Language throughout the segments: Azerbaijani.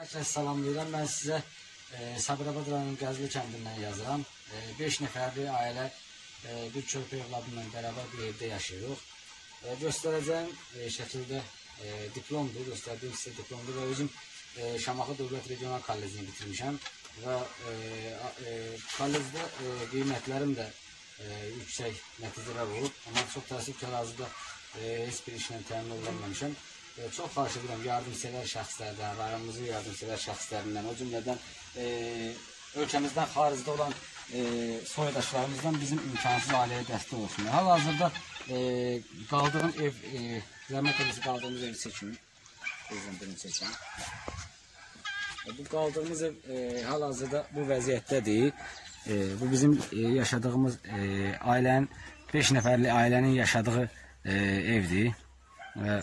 Hər kəs salamlayıram. Mən sizə Sabirabad rayonunun Qəzli kəndindən yazıram. 5 nəfərli ailə bir körpə evladımla bərabər bir evdə yaşayırıq. Göstərəcəyim şəkildə diplomdur, göstərdiyim sizə diplomdur və özüm Şamaxı Dövlət Regional Kollecini bitirmişəm və kollecdə qiymətlərim də yüksək nəticələr olub. Amma çox təəssüf ki, hazırda heç bir işlə təmin olunmamışam. Çox xahiş edirəm yardımsevər şəxslərdən, rayonumuzun yardımsevər şəxslərindən, o cümlədən ölkəmizdən xaricdə olan soydaşlarımızdan bizim imkansız ailəyə dəstək olsun. Hal-hazırda qaldığım ev, zəhmət edilisi qaldığımız evi çəkim. Birini çəkəm. Bu qaldığımız ev hal-hazırda bu vəziyyətdədir. Bu bizim yaşadığımız ailənin, 5 nəfərli ailənin yaşadığı evdir. Və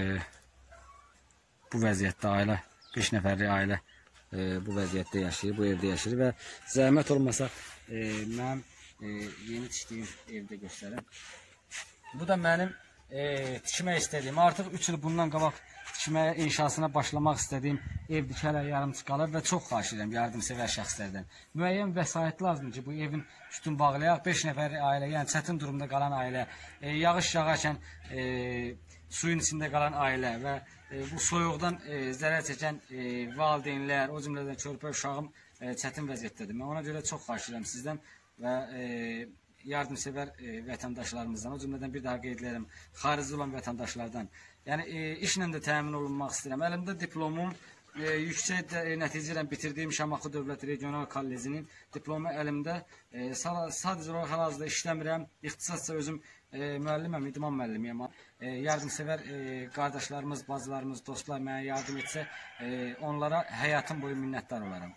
bu vəziyyətdə ailə, 5 nəfərli ailə bu vəziyyətdə yaşayır, bu evdə yaşayır və zəhmət olmasa mənim yeni tikdiyim evdə göstərim. Bu da mənim tikmək istədiyim, artıq 3 il bundan qabaq tikməyə, inşasına başlamaq istədiyim evdir ki, hələ yarımçıq qalır və çox xahiş edirəm yardımsevər şəxslərdən. Müəyyən vəsait lazımdır ki, bu evin üstün bağlayaq, 5 nəfərli ailə, yəni çətin durumda qalan ailə, yağış yağarkən suyun içində qalan ailə və bu soyuqdan zərər çəkən valideynlər, o cümlədən körpə uşağım çətin vəziyyətdədir. Mən ona görə çox xahiş edirəm sizdən və yardımsevər vətəndaşlarımızdan, o cümlədən bir daha qeyd edirəm, xaricdə olan vətəndaşlardan, yəni işlə də təmin olunmaq istəyirəm. Əlimdə diplomum, yüksək nəticə ilə bitirdiyim Şamaxı Dövlət Regional Kollecinin diplomu əlimdə. Sadəcə olaraq hal-hazırda işləmirəm, ixtisasca özüm müəlliməm, idman müəllimiyəm. Yardımsevər qardaşlarımız, bacılarımız, dostlar mənə yardım etsə, onlara həyatım boyu minnətdar olaram.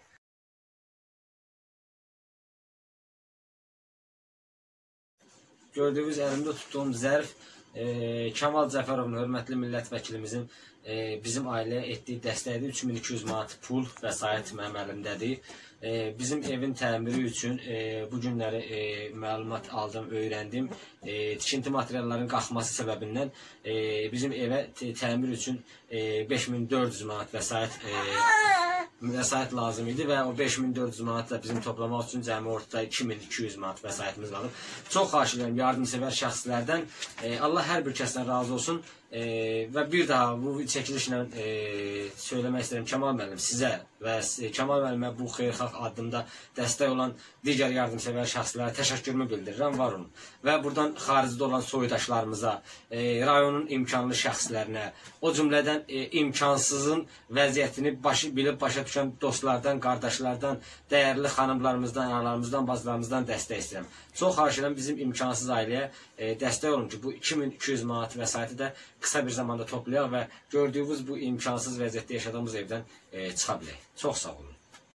Gördüyünüz əlimdə tutduğum zərf Kamal Cəfərovun, hörmətli millət vəkilimizin bizim ailəyə etdiyi dəstəkdir. 3200 manat pul vəsait mənim əlimdədir. Bizim evin təmiri üçün bu günləri məlumat aldım, öyrəndim. Tikinti materialların qalxması səbəbindən bizim evə təmir üçün 5400 manat vəsait lazım idi və o 5400 manat da bizim toplamaq üçün cəmi ortada 2200 manat vəsaitimiz qalıb. Çox xahiş edirəm yardımsevər şəxslərdən. Allah hər bir kəsdən razı olsun və bir daha bu çəkilişlə söyləmək istəyirəm Kamal müəllim sizə və Kamal müəllimə bu xeyirxalq addımda dəstək olan digər yardımsevər şəxslərə təşəkkürümü bildirirəm, var olun. Və buradan xaricdə olan soydaşlarımıza, rayonun imkanlı şəxslərinə, o cümlədən imkansızın vəziyyətini bilib başa düşən dostlardan, qardaşlardan, dəyərli xanımlarımızdan, analarımızdan, bacılarımızdan dəstək istəyirəm. Çox xahiş edirəm bizim imkansız ailəyə dəstək olun ki, bu 2200 manat vəsaiti də qısa bir zamanda toplayaq və gördüyünüz bu imkansız vəziyyətdə yaşadığımız evdən çıxa bilək. Çox sağ olun.